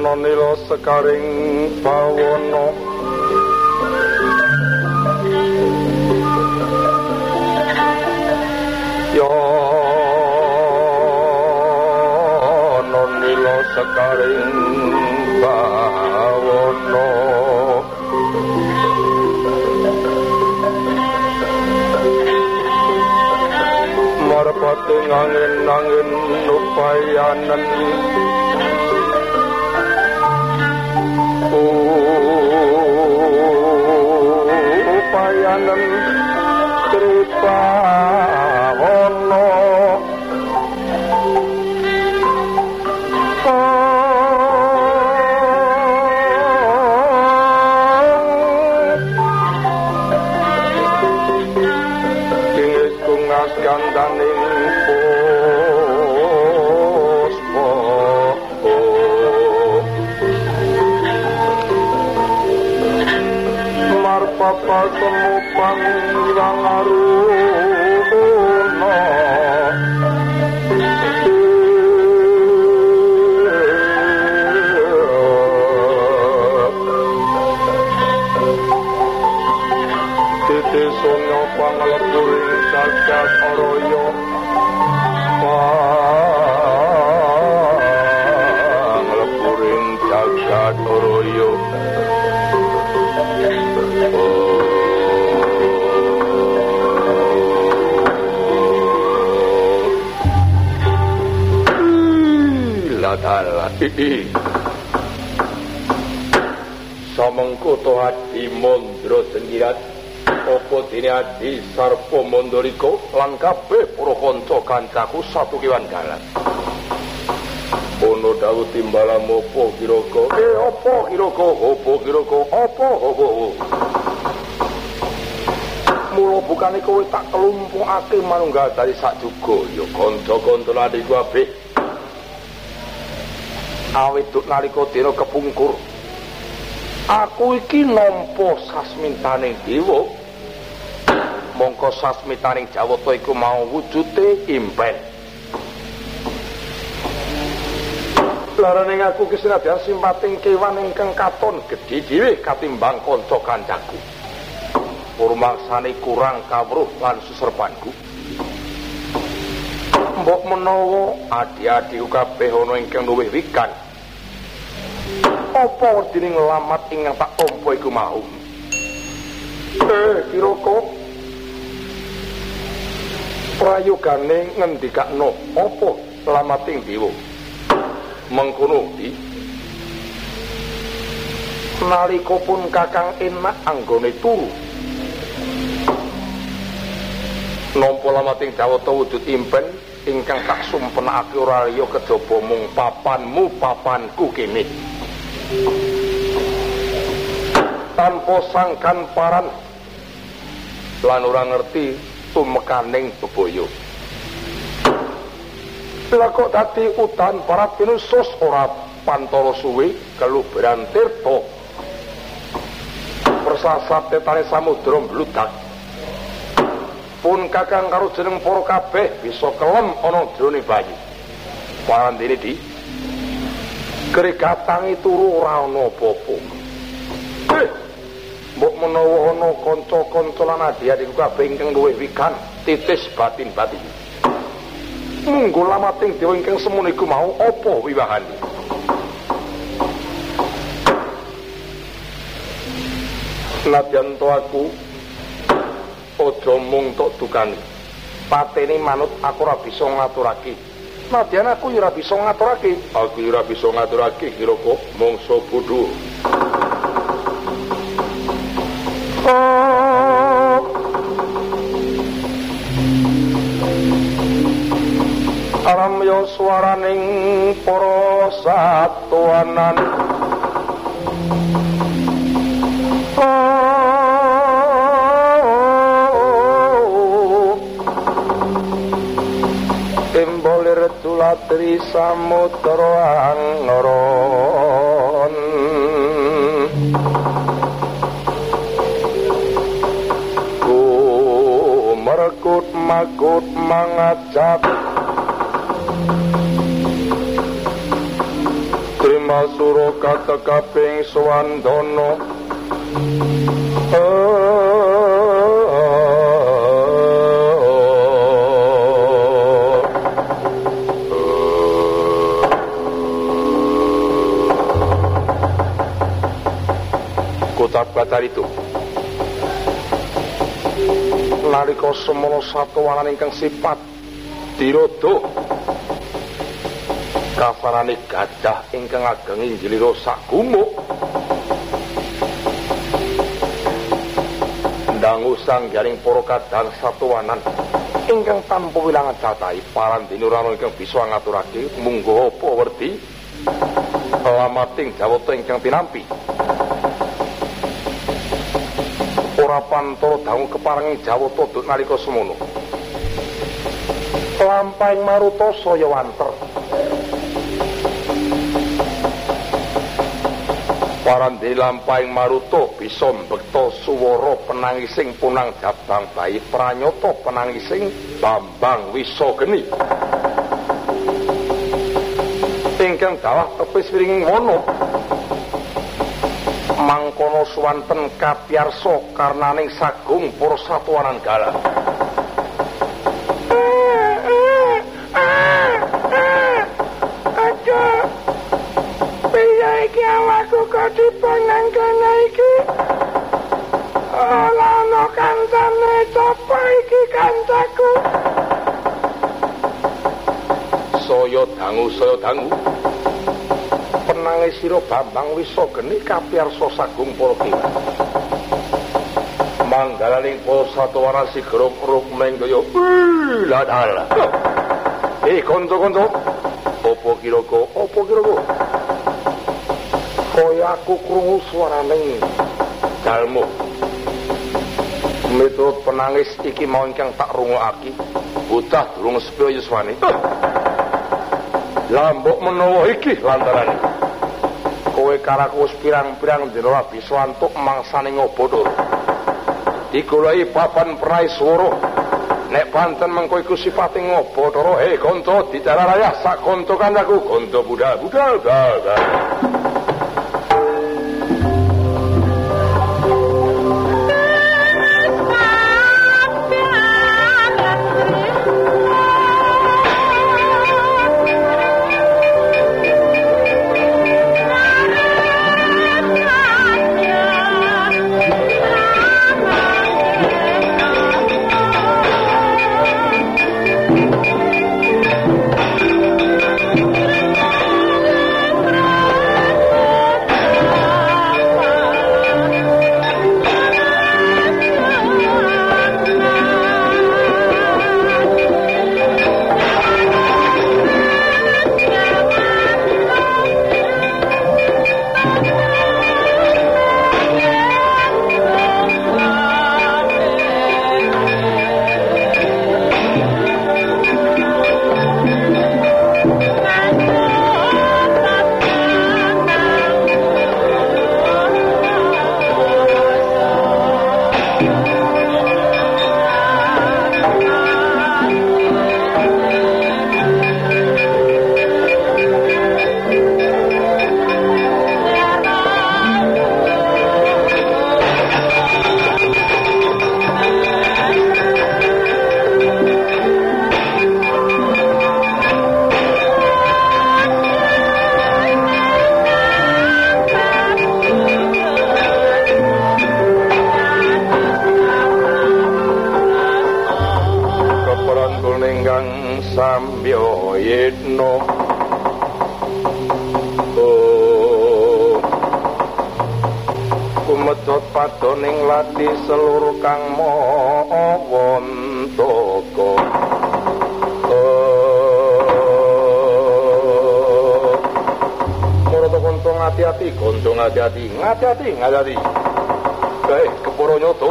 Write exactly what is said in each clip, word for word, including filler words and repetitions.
nonila sekaring bawana ya nonila sekaring bawana marpati ngangin-angin upayanen upayanen Tripawala ingis kungas gandaning puspa marpapa semupang ilang aruna titi sonyo panglepuring jagat araya panglepuring jagat araya ladala samengko to adi mandra sengkirat apa dene adi sarpa mandalika lan kabeh para kanca kancaku satu kewan dalan ono dawuh timbalan apa kira-kira eh apa kira-kira apa kira-kira apa apa mula bukane kowe tak kelumpukake manunggal dari sak juga ya kanca-kanca lali kabeh awit duk nalika dina kepungkur aku iki nampa sasmintaning dewa mongko sasmintaning Jawata iku mau wujude impen laraning aku ki senadyan simpating kewan ingkang katon gedhe dhewe katimbang kanca kancaku purmaksane kurang kawruh lan suserpanku mbok menawa adi-adiku kabeh ana ingkang luwih wikan apa werdine nglamat ingkang tak tampa iku mau eh kiraka prayogane ngendikakno apa lamating dewa mengkono di nalika pun kakang enak anggone turu nampa lamating Jawata wujud impen ingkang tak sumpenake ora liya kejaba mung papanmu papanku kene tanpa sangkan paran lan ora ngerti tumekaning bebaya lha kok dadi udan parat pinusus ora pantara suwe keluberan tirta persasat tetane samudra mbludak pun kakang karo jeneng para kabeh bisa kelem ana jroning bayi parandene di gregatangi turu ora ana apa-apa eh mbok menawa ana kanca-kanca lan adi-adiku kabeh ingkang luwih wikan titis batin-batin munggo lamating dewa ingkang semono iku mau apa wiwahane nadyan to aku aja mung tok dukani patene manut aku ora bisa ngaturake nadyan aku ya ora bisa ngaturake aku ora bisa ngaturake kiraka mangsa bodho aramya swaraning para satuanan timbolir tulatri samudra angron ku merkut makut mangajak Masura katekaping Swandana Batar itu nalika semana satuwanan ingkang sifat dirodo kafarane gadah ingkang ageng injlira sagumuk ndangu sanggaring para kadang satuwanan ingkang tanpa wilangan catahi parandene ora ana ingkang bisa ngaturake munggo apa werdi lamating jawata ingkang tinampi ora pantara dangu keparengi jawata duk nalika semono lampahing maruta saya wanter parandene lampahing maruta bisa mbekta swara penangising punang jabang bayi pranyata penangising Bambang Wisageni ingkang dawah tepis wiringing wana mangkono suwanten kapiyarsa karnaning sagung para satuwanan galah. Aja piye iki awakku kok dipanangkana iki? Ora ana kancane sapa iki kancaku? Saya dangu, saya dangu. Penangis sira Bambang Wisageni kapiyarsa sagung para kewan. Manggalaning para satuwanan sigara rukmeng kaya ladal. Eh kanca-kanca, apa kira-kira? Apa kira-kira? Kaya aku krungu swaraning dalmu. Miturut penangis iki mau ingkang tak rungokake, bocah durung sepiye yuswane. Lambok menawa iki lantaran kowe karaku wis pirang-pirang dina ora bisa antuk mangsane ngobodo. Digoleki papan prai swara. Nek panten mengko iku sifate ngobodo, he kanca dicararaya sak kanca kancaku, kanca budal-budal. Samyoyetno oh kumedhot padoning lati selur kang mawantaka oh marata kanca ngati-ati kanca ngati-ati ngati-ati ngati-ati kae kepara nyoto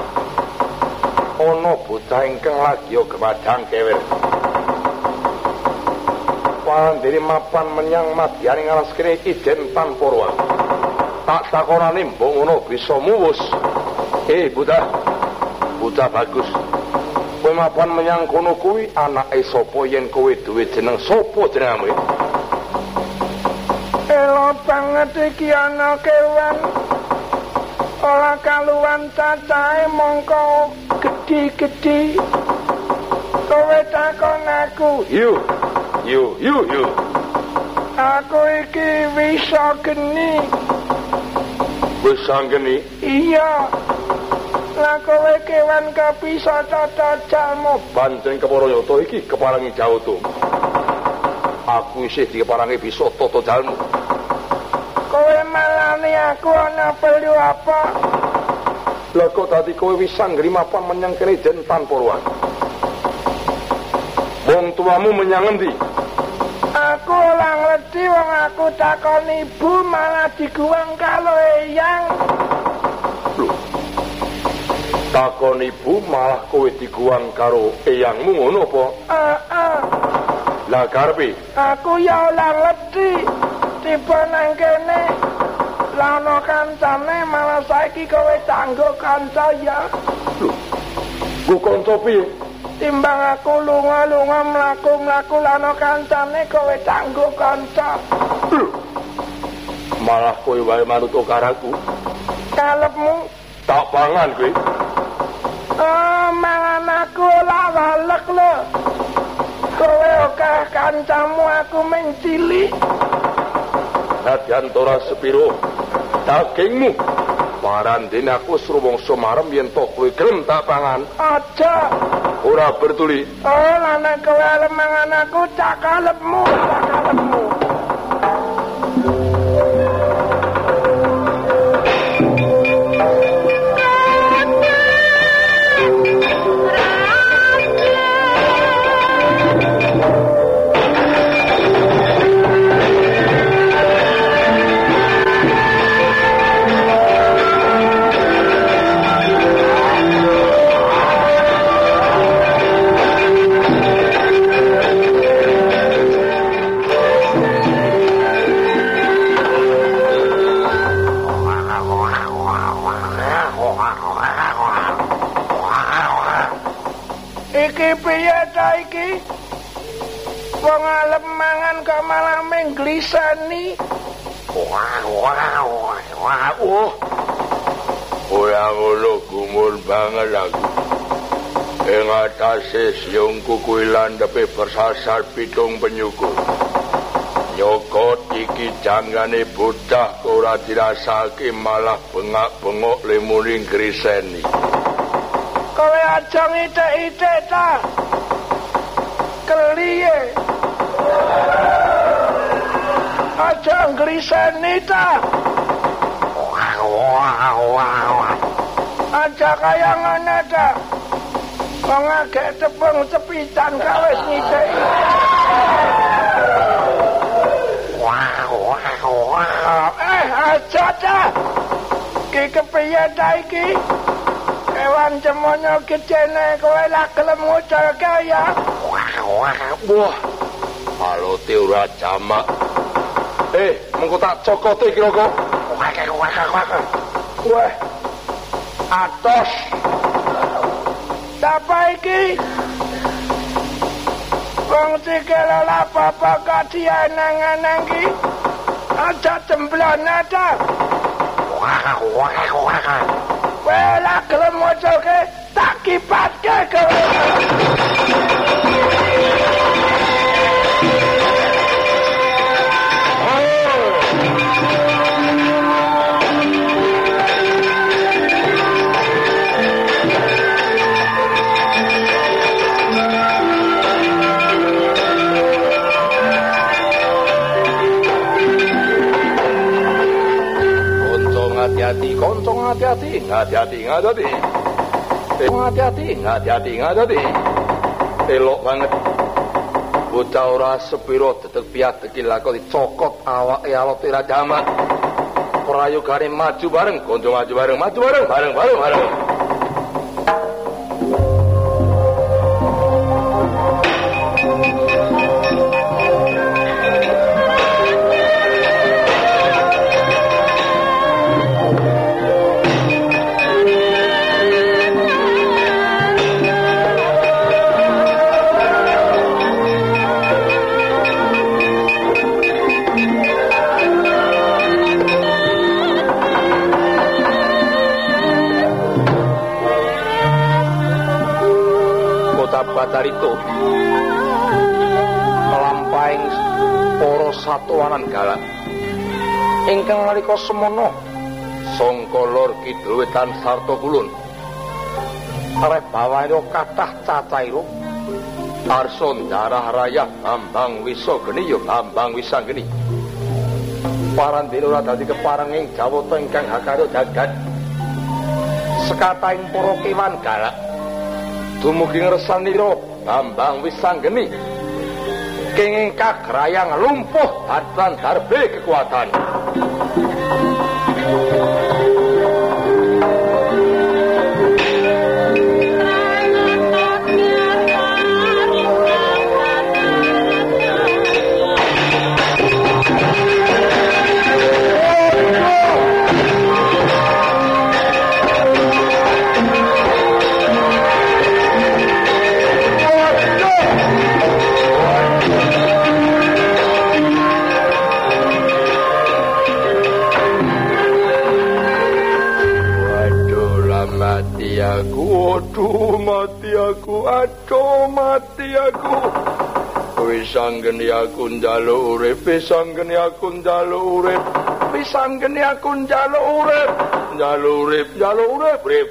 ana bocah ingkang lagi gemadang kewer pandiri mapan menyang madyaning alas kene ijen tanpa ruang. Tak takonane mbok ngono bisa muwus. Eh Buddha, Buddha bagus. Kowe mapan menyang kono kuwi anake sapa yen kowe duwe jeneng sapa jenengmu? Ela Lama banget iki ana kewan. Ora kaluwan cacahe mongko gedhi-gedhi. Kowe takon aku. Yu. Yu, yu, yu. Aku iki bisa geni. Bisa geni? Iya. Lah kowe kewan kapisa tata jalmu. Banteng Keparayata iki keparangi Jawata. Aku isih dikeparangi bisa tata jalmu. Kowe malani aku ana perlu apa? Lah kok dadi kowe wis sanggri mapan menyang kene jen tanpa ruang. Wong tuamu menyang endi? Aku ora ngerti wong aku takon ibu malah diguwang karo eyang. Lho. Takon ibu malah kowe diguwang karo eyangmu ngono apa? Heeh. Lah karepe? Aku ya ora ngerti. Tiba nang kene lah ana kancane malah saiki kowe tanggo kanca ya. Lho. Ku kanca piye? Timbang aku lunga-lunga mlaku-mlaku lana kancane kowe tanggo kanca. Malah kowe wae manut karaku. Kalepmu tak pangan kowe. Oh, mangan aku ora walek lho. Kowe akeh kancamu aku mung cilik. Nadyan ora sepiro dagingmu. Parandene aku srumangsa marem yen to kowe gelem tak pangan. Aja. Ora bertuli. Oh, lan kowe arep mangan aku cak kalepmu, cak kalepmu. Iki piye ta iki? Wong arep mangan kok malah mengglisani. Wah, wah, wah, wah. Oh. Ora ngono gumul banget aku. Ing atase siungku kuwi landhepe bersasar pitung penyukur. Nyokot iki jangane bocah ora dirasake malah bengak-bengok lemuning griseni. Kowe aja ngithik-ithik ta. Keliye. Aja ngriseni ta. Wah, wah, wah. Aja kaya ngono ta. Wong agek tepung cepitan kawis ngithik. Wah, wah, wah. Eh, aja ta. Ki kepiye ta iki? Kewan semono gedene kowe lak gelem nguculke ya. Wah, wah, wah. Alote ora jamak. Eh, mengko tak cokote kira-kira. Wah, wah, wah. Wah. Atos. Apa iki? Wong sikil ora apa-apa kok dianang-anang ki. Aja temblana ta. Wah, wah, wah. Wela gelem mocoke tak kipatke kowe. Hati-hati, koncong hati-hati, hati-hati, hati-hati. Hati-hati, hati-hati, hati-hati. Elok banget. Bocah ora sepiro dedeg piatek lakon dicokot awake alote ra jamak. Prayogane maju bareng, koncong maju bareng, maju bareng, bareng, bareng, bareng. satuanan galak ingkang nalika semono sangka lor kidul wetan sarta kulon arep bawahira kathah cacahira arsa darah raya Bambang Wisageni ya Bambang Wisanggeni parandene ora dadi keparenging jawata ingkang hakarya jagat sekataing para kewan galak dumugi ngresanira Bambang Wisanggeni kenging kagrayang lumpuh datan darbe kekuatan. Aku, aduh mati aku, aduh mati aku. Wisanggeni aku njaluk urip, wisanggeni aku njaluk urip, wisanggeni aku njaluk urip, njaluk urip, njaluk urip, urip.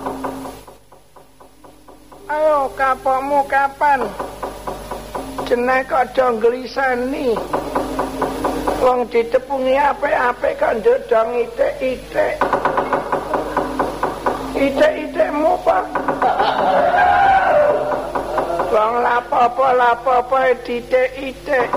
Ayo kapokmu kapan? Jeneng kok do nglisani. Wong ditepungi apik-apik kok ndodong itik-itik. Itik-itikmu Pak. Wong lapo-lapo ditik-itik.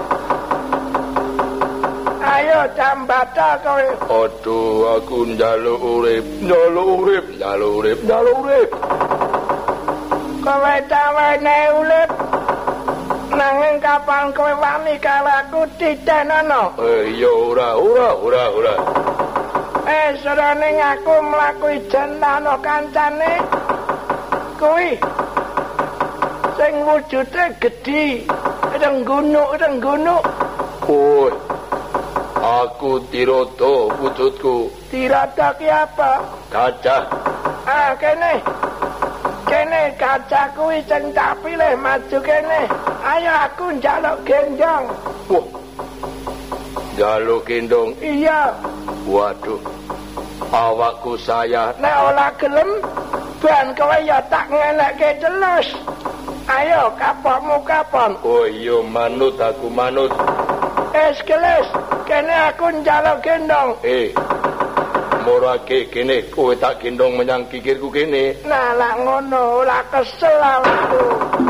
Ayo jambata kowe. Aduh aku njaluk urip, njaluk urip, njaluk urip, njaluk urip. Kowe tawene urip. Nanging kapan kowe wani kalaku titenono? Eh iya ora, ora, ora, ora. Eh, serane aku mlaku ijen ana kancane kuwi sing wujude gedhi renggunuk-renggunuk. Oh, aku Tirata wujudku. Tirata ki apa? Gajah. Ah, kene. Kene gajah kuwi sing tak pilih maju kene. Ayo aku njaluk gendong. Wah. Njaluk gendong. Iya. Waduh. Awakku saya nek ora gelem ban kowe ya tak ngenekke celus. Ayo kapokmu kapon. Oh iya manut aku manut. Es geles kene aku njaluk gendong. Eh morake kene kowe tak gendong menyang kikirku kene. Nah lak ngono ora kesel aku.